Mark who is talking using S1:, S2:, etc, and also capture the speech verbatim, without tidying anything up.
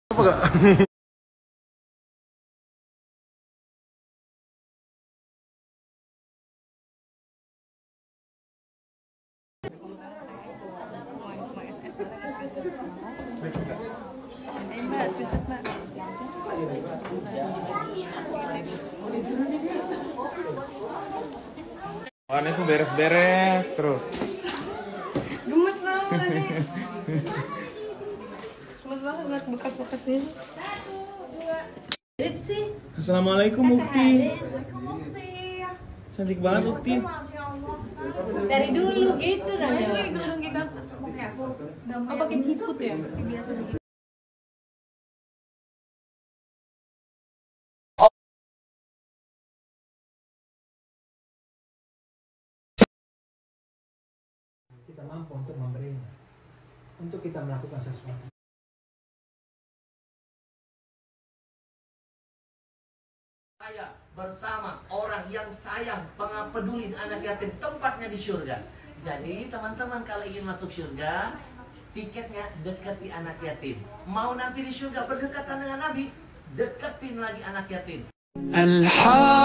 S1: Apa gak? Warna itu beres-beres terus.
S2: Gemes banget sih. Gemes banget ngeliat bekas-bekasnya. Sih.
S1: Assalamualaikum Ukti. Cantik banget Ukti.
S2: Dari dulu gitu nanya. Gedung kita pakai aku. Oh pakai ciput ya? Biasa begitu.
S3: Kita mampu untuk memberinya, untuk kita melakukan sesuatu.
S4: Saya bersama orang yang sayang, peduli anak yatim, tempatnya di surga. Jadi teman-teman kalau ingin masuk surga, tiketnya dekati anak yatim. Mau nanti di surga berdekatan dengan Nabi, deketin lagi anak yatim.